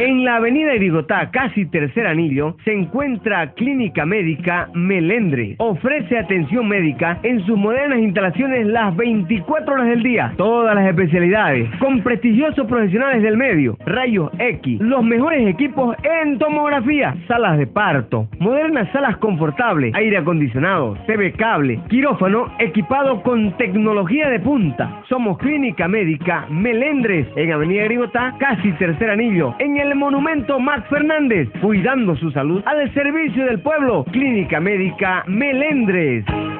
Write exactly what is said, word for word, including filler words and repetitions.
En la avenida Irigotá, casi tercer anillo, se encuentra Clínica Médica Melendres. Ofrece atención médica en sus modernas instalaciones las veinticuatro horas del día. Todas las especialidades, con prestigiosos profesionales del medio, rayos X, los mejores equipos en tomografía, salas de parto, modernas salas confortables, aire acondicionado, T V cable, quirófano equipado con tecnología de punta. Somos Clínica Médica Melendres, en avenida Irigotá, casi tercer anillo, en el monumento Max Fernández, cuidando su salud al servicio del pueblo. Clínica Médica Melendres.